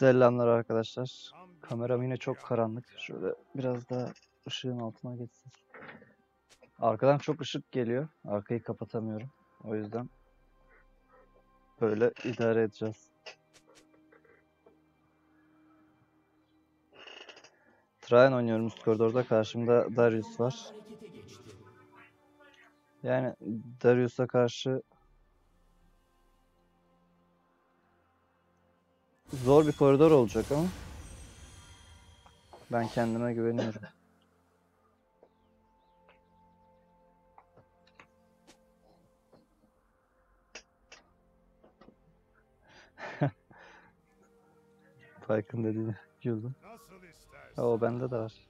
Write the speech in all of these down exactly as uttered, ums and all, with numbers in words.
Selamlar arkadaşlar. Kameram yine çok karanlık. Şöyle biraz daha ışığın altına geçsin. Arkadan çok ışık geliyor. Arkayı kapatamıyorum. O yüzden böyle idare edeceğiz. Trine oynuyorum üst koridorda. Karşımda Darius var. Yani Darius'a karşı zor bir koridor olacak ama ben kendime güveniyorum. Pike'ın dediğini güldüm. Ha, o bende de var.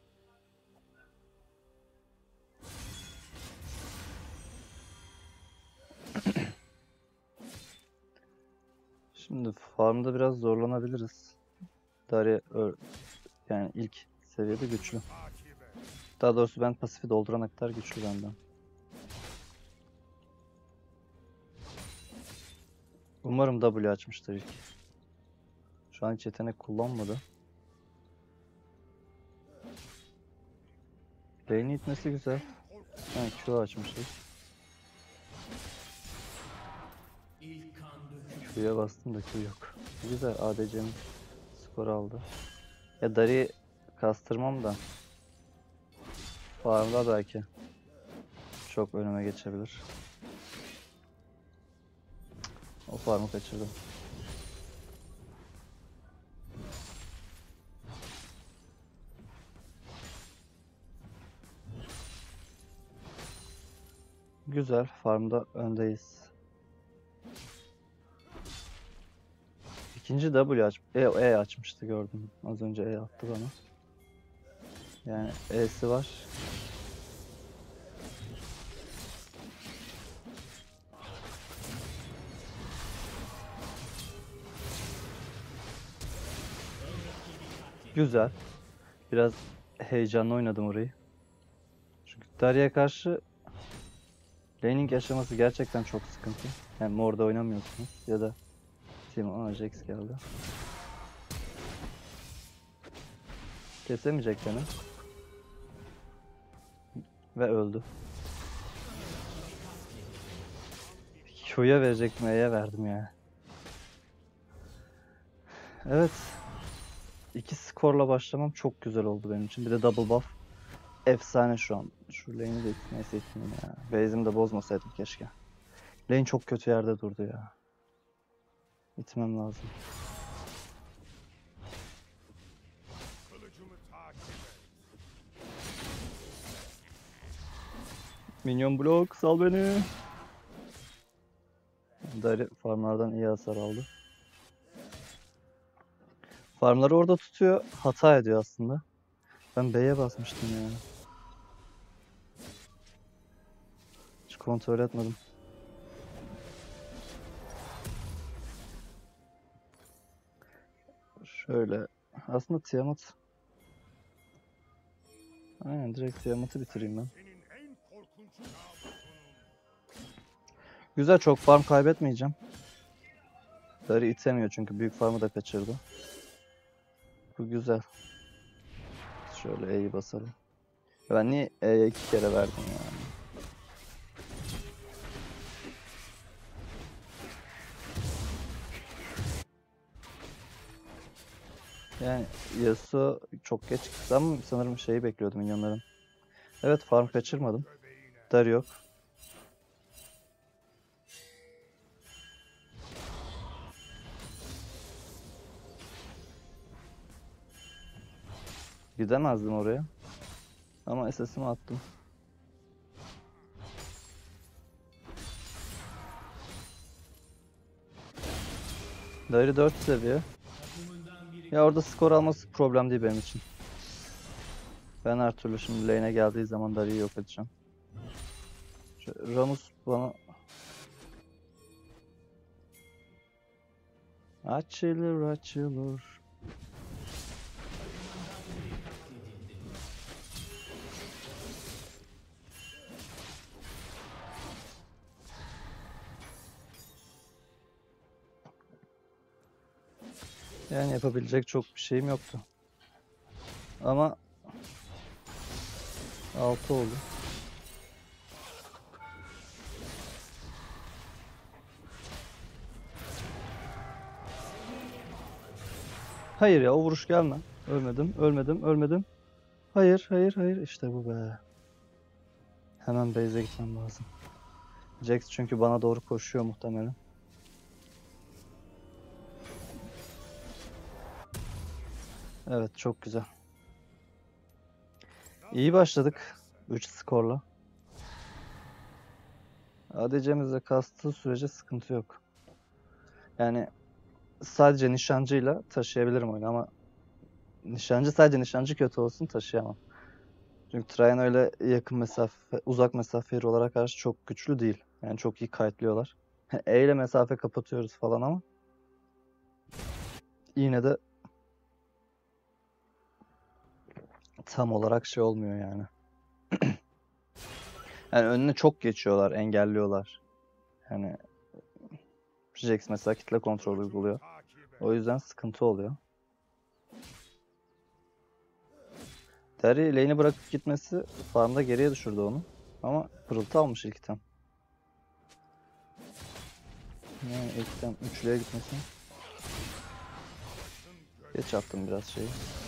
Şimdi farmda biraz zorlanabiliriz. Darya yani ilk seviyede güçlü. Daha doğrusu ben pasifi doldurana kadar güçlü benden. Umarım W açmıştır ilk. Şu an hiç yetenek kullanmadı. Lane'i itmesi güzel. Ha, Q açmışız. Q'ya bastım da Q yok. Güzel, A D C'nin skor aldı. Ya Dari kastırmam da farmda belki çok önüme geçebilir. O farmı kaçırdım. Güzel, farmda öndeyiz. İkinci W aç, E, E açmıştı gördüm. Az önce E attı bana. Yani E'si var. Güzel. Biraz heyecanlı oynadım orayı. Çünkü Darya'ya karşı laning aşaması gerçekten çok sıkıntı. Yani orada oynamıyorsunuz ya da Team Aa, Jax geldi. Kesemeyecek beni. Ve öldü. Q'ya verecektim, E'ye verdim ya. Evet. İki skorla başlamam çok güzel oldu benim için. Bir de double buff. Efsane şu an. Şu lane'i de neyse itmeyeyim ya. Base'imi de bozmasaydım keşke. Lane çok kötü yerde durdu ya. İtmem lazım. Minyon blok sal beni. Dari farmlardan iyi hasar aldı. Farmları orada tutuyor. Hata ediyor aslında. Ben B'ye basmıştım ya. Hiç kontrol etmedim. Şöyle. Aslında Tiamat. Aynen direkt Tiamat'ı bitireyim ben. Güzel, çok farm kaybetmeyeceğim. Dari itemiyor çünkü büyük farmı da kaçırdı. Bu güzel. Şöyle E'yi basalım. Ben niye E'ye iki kere verdim yani? Yani Yasuo çok geç çıktı ama sanırım şeyi bekliyordum minyonların. Evet, farm kaçırmadım. Dari yok. Gidemezdim oraya. Ama S S'imi attım. Dari dört seviye. Ya orada skor alması problem değil benim için. Ben her türlü şimdi lane'e geldiği zaman Dari'yi yok edeceğim. Şu Ramus bana... Açılır açılır. Yani yapabilecek çok bir şeyim yoktu. Ama altı oldu. Hayır ya, o vuruş gelme. Ölmedim, ölmedim, ölmedim. Hayır, hayır, hayır. İşte bu be. Hemen base'e gitmem lazım. Jax çünkü bana doğru koşuyor muhtemelen. Evet, çok güzel. İyi başladık. üç skorla. A D C'mizde kastığı sürece sıkıntı yok. Yani sadece nişancıyla taşıyabilirim oyunu ama nişancı sadece nişancı kötü olsun taşıyamam. Çünkü Trajan öyle yakın mesafe, uzak mesafe hero olarak karşı çok güçlü değil. Yani çok iyi kite'lıyorlar. E ile mesafe kapatıyoruz falan ama yine de tam olarak şey olmuyor yani. Yani önüne çok geçiyorlar, engelliyorlar. Yani Jax mesela kitle kontrol uyguluyor. O yüzden sıkıntı oluyor. Terry lane'i bırakıp gitmesi farmda geriye düşürdü onu. Ama pırıltı almış ilk item. Yani ilk item üçlüye gitmesi. Geç attım biraz şeyi.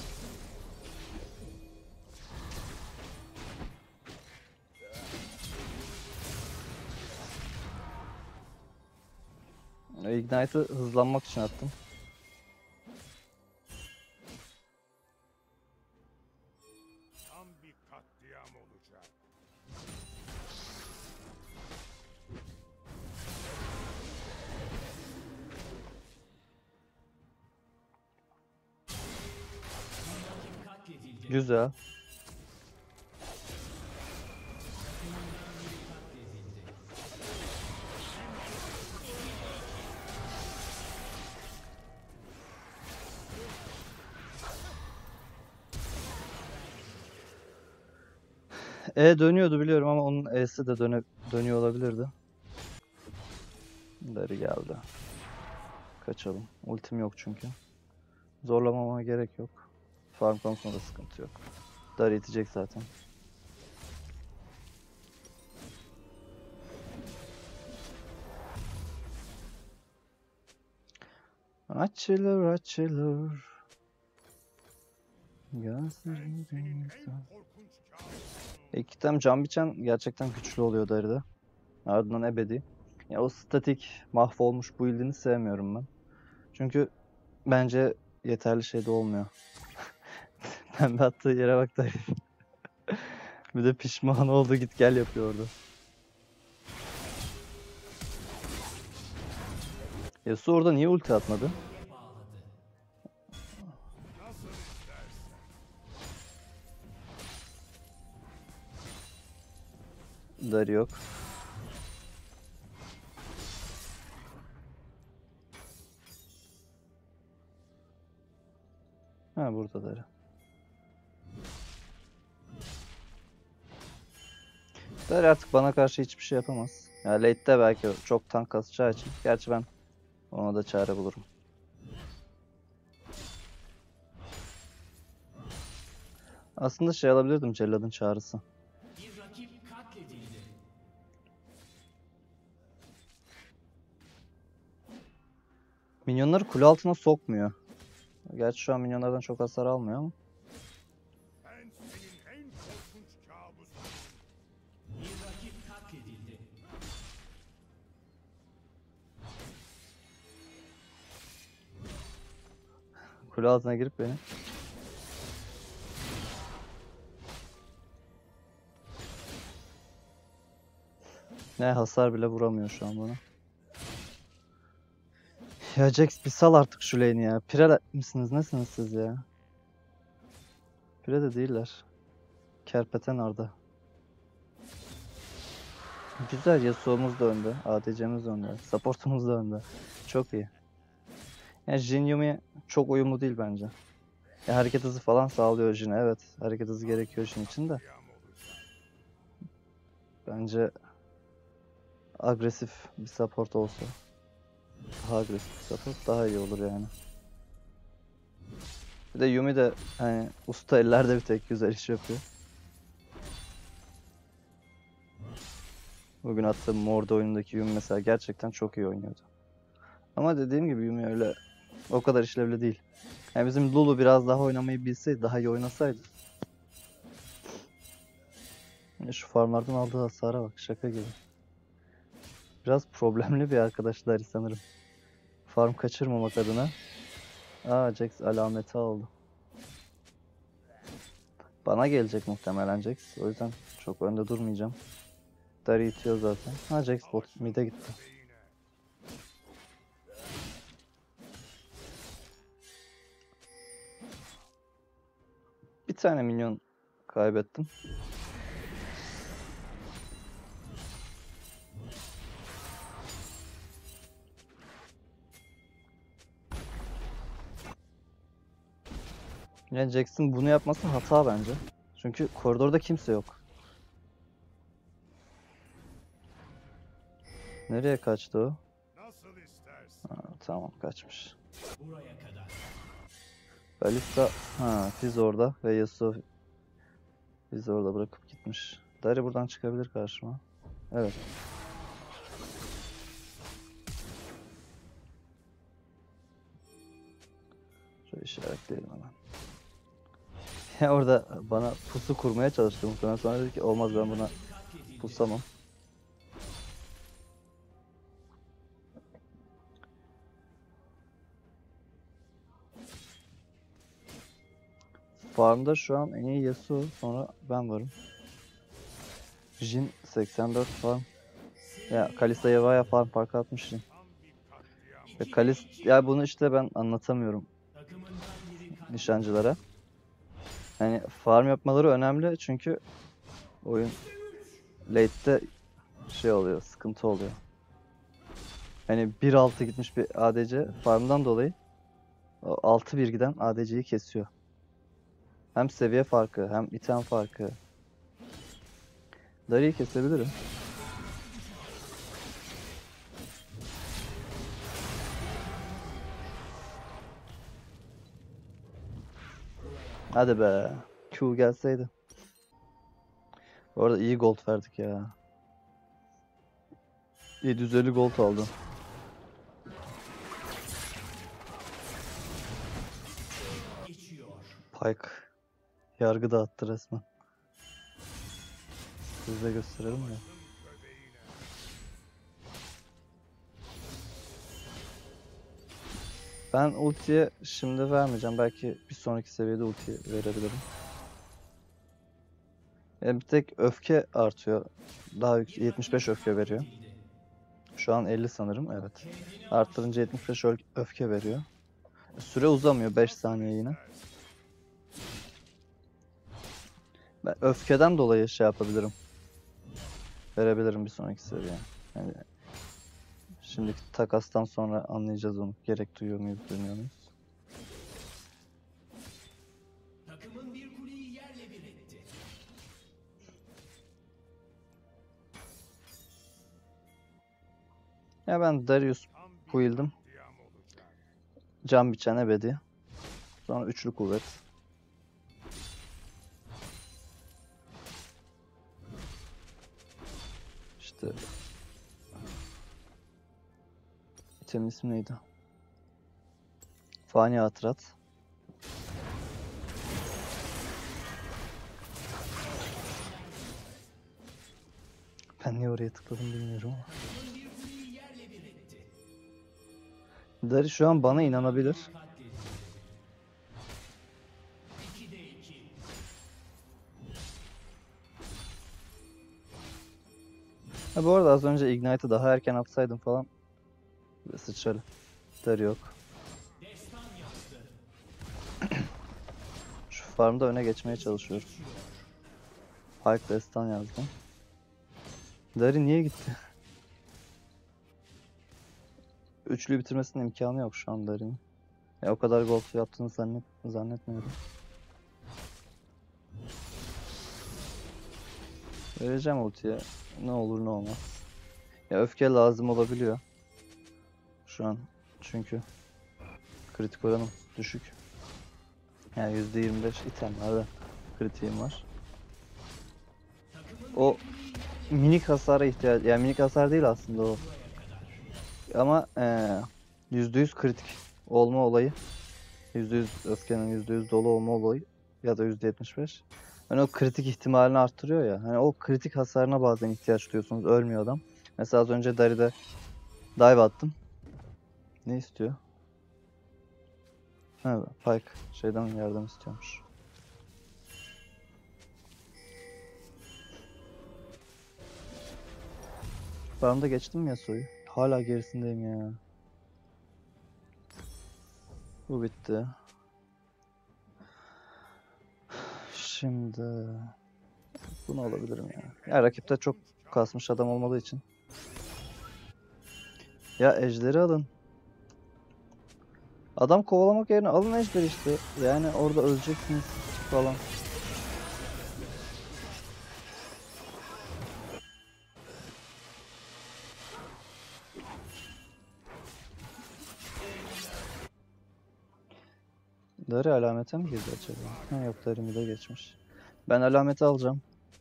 Ignite'ı hızlanmak için attım. Tam bir katliam olacak. Güzel. E dönüyordu biliyorum ama onun E'si de döne dönüyor olabilirdi. Dari geldi. Kaçalım. Ultim yok çünkü. Zorlamama gerek yok. Farm konusunda da sıkıntı yok. Dari itecek zaten. Açılır açılır. Gözlerim Senin en denizde. korkunç kabusun. İki tem can biçen gerçekten güçlü oluyor Dari'de. Ardından ebedi. Ya o statik mahvolmuş build'ini sevmiyorum ben. Çünkü bence yeterli şey de olmuyor. Pembe attığı yere bak Dari. Bir de pişman oldu git gel yapıyor orada. Yasuo orada niye ulti atmadı? Nasıl istersen. Dari yok. Ha burada Dari. Dari artık bana karşı hiçbir şey yapamaz. Ya late'de belki çok tank kasacağı için. Gerçi ben ona da çare bulurum. Aslında şey alabilirdim Cellad'ın çağrısı. Bir rakip katledildi. Minyonları kule altına sokmuyor. Gerçi şu an minyonlardan çok hasar almıyor ama. Ben senin en korkunç kabusun. Bir rakip katledildi. Kule altına girip beni. Ne hasar bile vuramıyor şu an bana. Ya Jax bir sal artık şu lane'i ya. Pire misiniz nesiniz siz ya? Pire de değiller. Kerpeten orada. Güzel Yasuo'muz da önde. A D C'miz de önde. Support'umuz da önde. Çok iyi. Yani Jhin Yuumi çok uyumlu değil bence. Ya hareket hızı falan sağlıyor Jhin'e, evet. Hareket hızı gerekiyor Jhin için de. Katliam olacak. Bence agresif bir support olsa. Daha agresif bir support daha iyi olur yani. Bir de Yumi de hani usta ellerde bir tek güzel iş yapıyor. Bugün attığım Mor'da oyundaki Yumi mesela gerçekten çok iyi oynuyordu. Ama dediğim gibi Yumi öyle o kadar işlevli değil. Yani bizim Lulu biraz daha oynamayı bilseydi, daha iyi oynasaydı. Ya şu farmlardan aldığı hasara bak, şaka gibi. Biraz problemli bir arkadaşlar sanırım. Farm kaçırmamak adına. Aa, Jax alameti aldı. Bana gelecek muhtemelen Jax. O yüzden çok önde durmayacağım. Dari itiyor zaten. Ha, Jax bot mid'e gitti. Bir tane minyon kaybettim. Yani Jax'in bunu yapması hata bence. Çünkü koridorda kimse yok. Nereye kaçtı o? Nasıl istersen. Ha, tamam, kaçmış. Buraya kadar. Kalista, ha, Fizz orada ve Yasuo Fizz orada bırakıp gitmiş. Dari buradan çıkabilir karşıma. Evet. Şöyle işaretleyelim hemen. Ya orada bana pusu kurmaya çalıştı muhtemelen. Sonra dedi ki olmaz, ben buna Katledildi. pusamam. Farmda şu an en iyi Yasuo, sonra ben varım. Jhin seksen dört farm. Ya Kalista Yavaya farm park atmış Jhin. Tam bir katliam. Ve Kalist, ya bunu işte ben anlatamıyorum Takımından biri katledildi. nişancılara. Yani farm yapmaları önemli çünkü oyun late'te şey oluyor, sıkıntı oluyor. Hani bir altı gitmiş bir A D C farmdan dolayı o altı bir giden A D C'yi kesiyor. Hem seviye farkı hem item farkı. Dari'yi kesebilirim. Hadi be. Q gelseydi. Bu arada iyi gold verdik ya. yedi yüz elli gold aldım. Geçiyor. Pyke yargı dağıttı resmen. Size gösterelim ya. Göbeğine. Ben ultiye şimdi vermeyeceğim. Belki bir sonraki seviyede ulti verebilirim. Yani bir tek öfke artıyor. Daha yüksek, yetmiş beş öfke veriyor. Katledildi. Şu an elli sanırım, evet. Arttırınca yetmiş beş ö- öfke veriyor. Süre uzamıyor, beş saniye yine. Ben öfkeden dolayı şey yapabilirim. Verebilirim bir sonraki seviye. Yani şimdiki takastan sonra anlayacağız onu. Gerek duyuyor muyuz, duymuyor muyuz? Takımın bir kuleyi yerle bir etti. Ya ben Darius Tam bir build'im. katliam olacak. Can biçen ebedi. Sonra üçlü kuvvet. İşte itemin ismi neydi? Fani Hatırat. Ben niye oraya tıkladım bilmiyorum ama. Takımın bir kuleyi yerle bir etti. Dari şu an bana inanabilir. Katledildi. ikide iki. Ha, bu arada az önce Ignite'ı daha erken atsaydım falan sıçralı. Dari yok. Destan yazdı. Şu farmda öne geçmeye çalışıyorum. Geçiyor. Pyke destan yazdım. Dari niye gitti? Üçlüyü bitirmesinin imkanı yok şu an Dari'nin. Ya o kadar gol yaptığını zannet zannetmiyorum. Vereceğim ultiye. Ne olur ne olmaz. Ya öfke lazım olabiliyor. Şu an çünkü kritik oranım düşük. Yani yüzde yirmi beş itemlerde kritiğim var. O minik hasara ihtiyaç, yani minik hasar değil aslında o. Ama eee yüzde yüz kritik olma olayı, yüzde yüz öfkenin yüzde yüz dolu olma olayı ya da yüzde yetmiş beş. Hani o kritik ihtimalini arttırıyor ya. Hani o kritik hasarına bazen ihtiyaç duyuyorsunuz. Ölmüyor adam. Mesela az önce Dari'de dive attım. Ne istiyor? Ha, Pyke şeyden yardım istiyormuş. Ben de geçtim Yasuo'yu. Hala gerisindeyim ya. Bu bitti. Şimdi bunu alabilirim ya. Ya rakipte çok kasmış adam olmadığı için. Ya ejderi alın. Adam kovalamak yerine alın ejderi işte. Yani orada öleceksiniz falan. Dari alamete mi girdi acaba? Ha, yok, Dari mi de geçmiş. Ben alameti alacağım.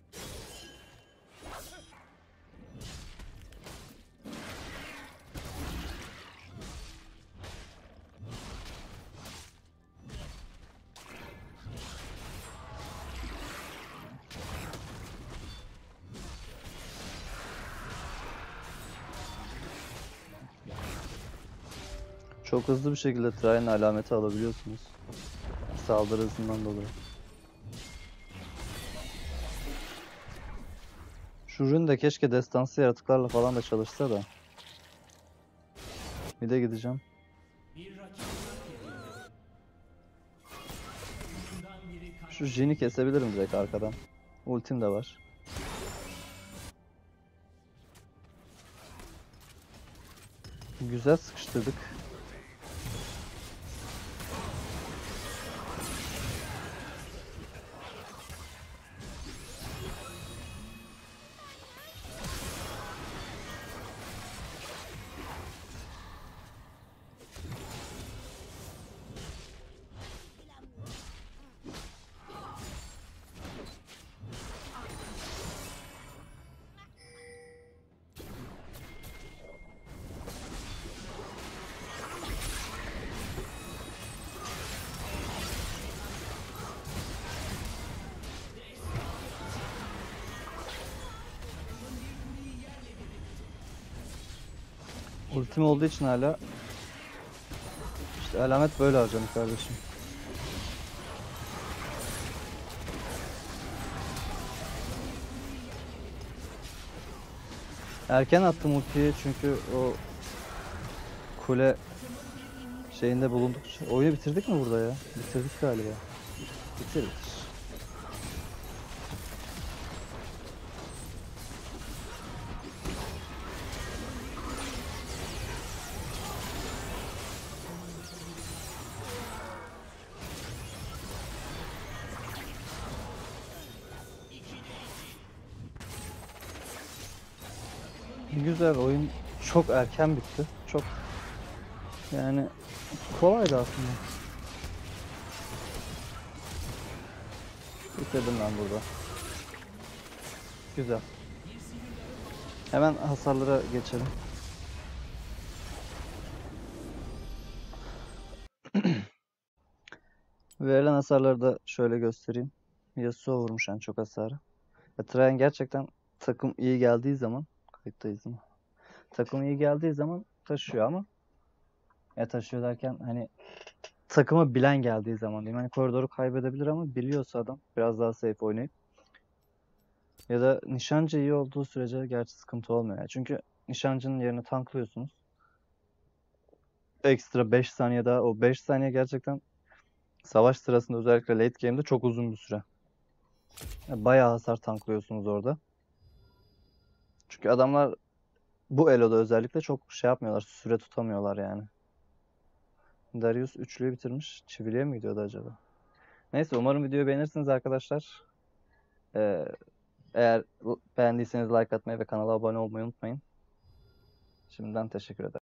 Çok hızlı bir şekilde Trine alameti alabiliyorsunuz. Saldırı hızından dolayı. Şu rune de keşke destansı yaratıklarla falan da çalışsa da. Bir de gideceğim. Bir rakip katledildi. Bundan biri Şu Jin'i kesebilirim direkt arkadan. Ultim de var. Güzel sıkıştırdık. Ultim olduğu için hala işte alamet böyle harcanır kardeşim. Erken attım ultiyi çünkü o kule şeyinde bulunduk. Oyunu bitirdik mi burada ya? Bitirdik galiba. Bitir bitir. Güzel, oyun çok erken bitti. Çok yani kolaydı aslında. Bitirdim ben burada. Güzel. Hemen hasarlara geçelim. Verilen hasarları da şöyle göstereyim. Yasuo vurmuş en çok hasarı. Ve Trajan gerçekten takım iyi geldiği zaman kayıttayız değil mi? Takım iyi geldiği zaman taşıyor ama ya taşıyor derken hani takımı bilen geldiği zaman diyeyim. Hani koridoru kaybedebilir ama biliyorsa adam biraz daha safe oynayıp ya da nişancı iyi olduğu sürece gerçi sıkıntı olmuyor. Yani. Çünkü nişancının yerini tanklıyorsunuz. Ekstra beş saniye daha, o beş saniye gerçekten savaş sırasında özellikle late game'de çok uzun bir süre. Yani bayağı hasar tanklıyorsunuz orada. Çünkü adamlar bu elo'da özellikle çok şey yapmıyorlar, süre tutamıyorlar yani. Darius üçlüyü bitirmiş. Çiviliye mi gidiyordu acaba? Neyse, umarım videoyu beğenirsiniz arkadaşlar. Ee, eğer beğendiyseniz like atmayı ve kanala abone olmayı unutmayın. Şimdiden teşekkür ederim.